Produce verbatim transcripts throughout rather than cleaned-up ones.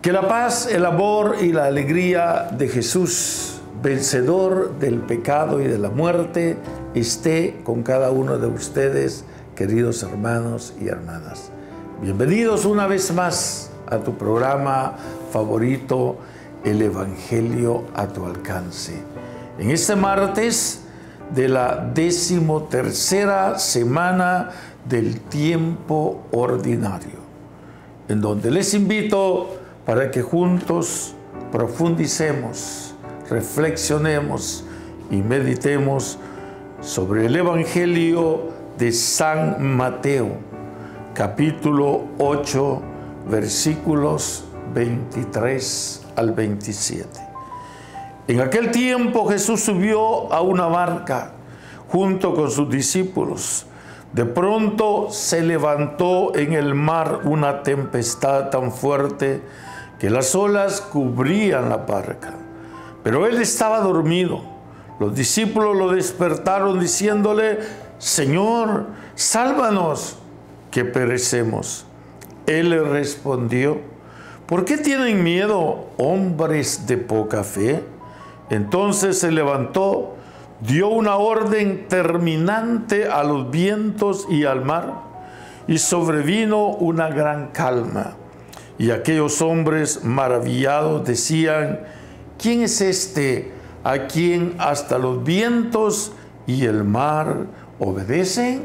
Que la paz, el amor y la alegría de Jesús, vencedor del pecado y de la muerte, esté con cada uno de ustedes, queridos hermanos y hermanas. Bienvenidos una vez más a tu programa favorito, El Evangelio a tu alcance. En este martes de la decimotercera semana del tiempo ordinario, en donde les invito para que juntos profundicemos, reflexionemos y meditemos sobre el Evangelio de San Mateo, capítulo ocho, versículos veintitrés al veintisiete. En aquel tiempo Jesús subió a una barca junto con sus discípulos. De pronto se levantó en el mar una tempestad tan fuerte que las olas cubrían la barca. Pero él estaba dormido. Los discípulos lo despertaron diciéndole: Señor, sálvanos, que perecemos. Él le respondió: ¿por qué tienen miedo, hombres de poca fe? Entonces se levantó, dio una orden terminante a los vientos y al mar, y sobrevino una gran calma. Y aquellos hombres maravillados decían: ¿quién es este a quien hasta los vientos y el mar obedecen?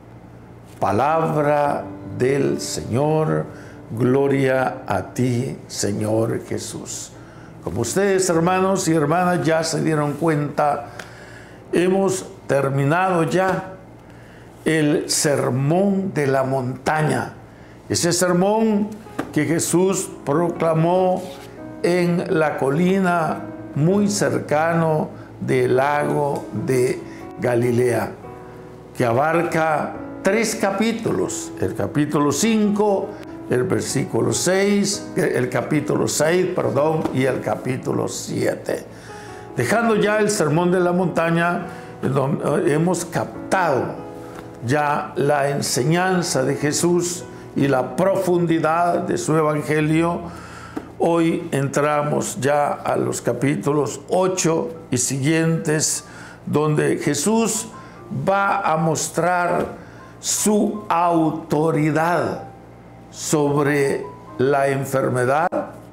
Palabra del Señor. Gloria a ti, Señor Jesús. Como ustedes, hermanos y hermanas, ya se dieron cuenta, hemos terminado ya el sermón de la montaña. Ese sermón que Jesús proclamó en la colina muy cercano del lago de Galilea, que abarca tres capítulos: el capítulo cinco, el versículo seis, el capítulo seis, perdón, y el capítulo siete. Dejando ya el sermón de la montaña, hemos captado ya la enseñanza de Jesús y la profundidad de su evangelio. Hoy entramos ya a los capítulos ocho y siguientes, donde Jesús va a mostrar su autoridad sobre la enfermedad,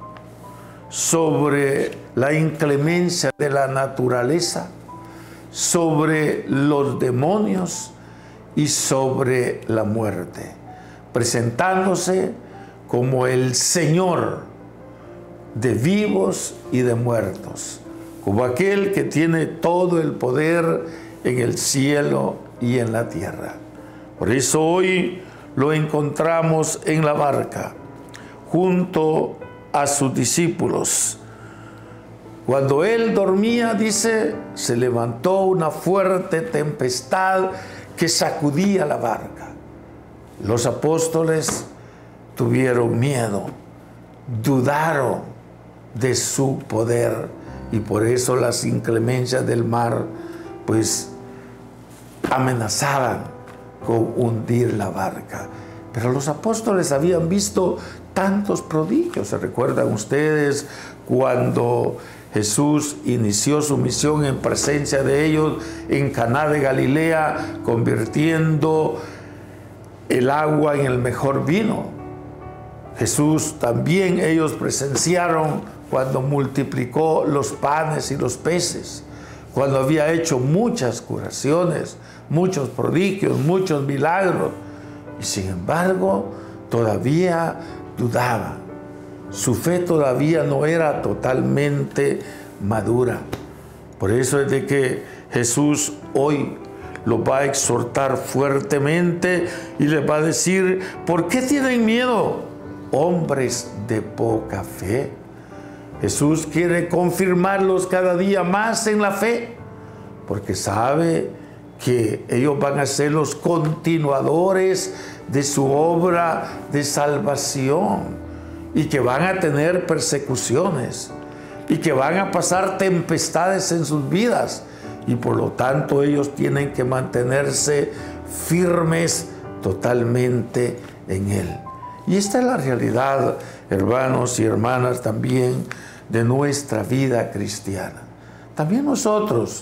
sobre la inclemencia de la naturaleza, sobre los demonios y sobre la muerte, presentándose como el Señor de vivos y de muertos, como aquel que tiene todo el poder en el cielo y en la tierra. Por eso hoy lo encontramos en la barca, junto a sus discípulos. Cuando él dormía, dice, se levantó una fuerte tempestad que sacudía la barca. Los apóstoles tuvieron miedo, dudaron de su poder, y por eso las inclemencias del mar pues amenazaban con hundir la barca. Pero los apóstoles habían visto tantos prodigios. ¿Se recuerdan ustedes cuando Jesús inició su misión en presencia de ellos en Caná de Galilea, convirtiendo el agua en el mejor vino? Jesús también, ellos presenciaron cuando multiplicó los panes y los peces, cuando había hecho muchas curaciones, muchos prodigios, muchos milagros, y sin embargo todavía dudaban. Su fe todavía no era totalmente madura. Por eso es de que Jesús hoy los va a exhortar fuertemente y les va a decir: ¿por qué tienen miedo, hombres de poca fe? Jesús quiere confirmarlos cada día más en la fe, porque sabe que ellos van a ser los continuadores de su obra de salvación, y que van a tener persecuciones, y que van a pasar tempestades en sus vidas, y por lo tanto ellos tienen que mantenerse firmes totalmente en Él. Y esta es la realidad, hermanos y hermanas, también de nuestra vida cristiana. También nosotros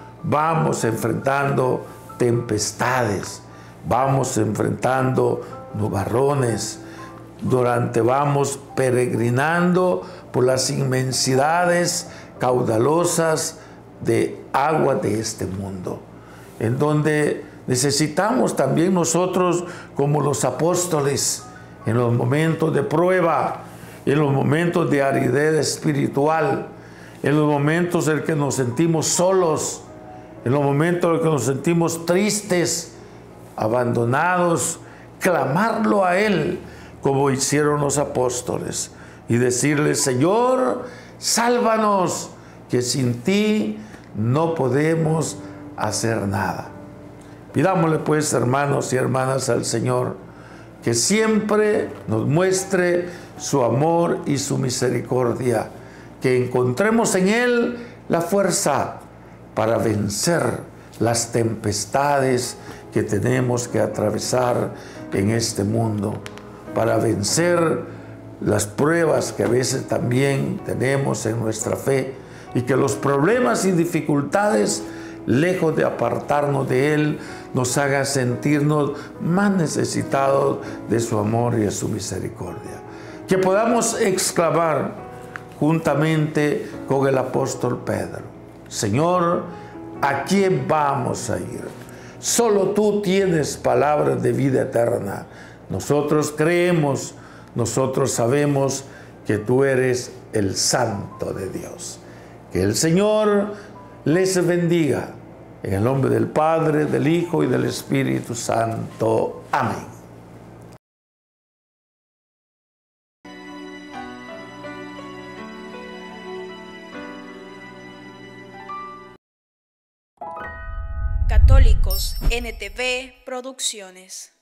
vamos enfrentando tempestades, vamos enfrentando nubarrones, durante vamos peregrinando por las inmensidades caudalosas de agua de este mundo, en donde necesitamos también nosotros, como los apóstoles, en los momentos de prueba, en los momentos de aridez espiritual, en los momentos en que nos sentimos solos, en los momentos en que nos sentimos tristes, abandonados, clamarlo a Él, como hicieron los apóstoles, y decirle: Señor, sálvanos, que sin ti no podemos hacer nada. Pidámosle pues, hermanos y hermanas, al Señor que siempre nos muestre su amor y su misericordia, que encontremos en Él la fuerza para vencer las tempestades que tenemos que atravesar en este mundo, para vencer las pruebas que a veces también tenemos en nuestra fe, y que los problemas y dificultades, lejos de apartarnos de Él, nos hagan sentirnos más necesitados de su amor y de su misericordia. Que podamos exclamar juntamente con el apóstol Pedro: Señor, ¿a quién vamos a ir? Solo tú tienes palabras de vida eterna. Nosotros creemos, nosotros sabemos que tú eres el Santo de Dios. Que el Señor les bendiga. En el nombre del Padre, del Hijo y del Espíritu Santo. Amén. Católicos N T V Producciones.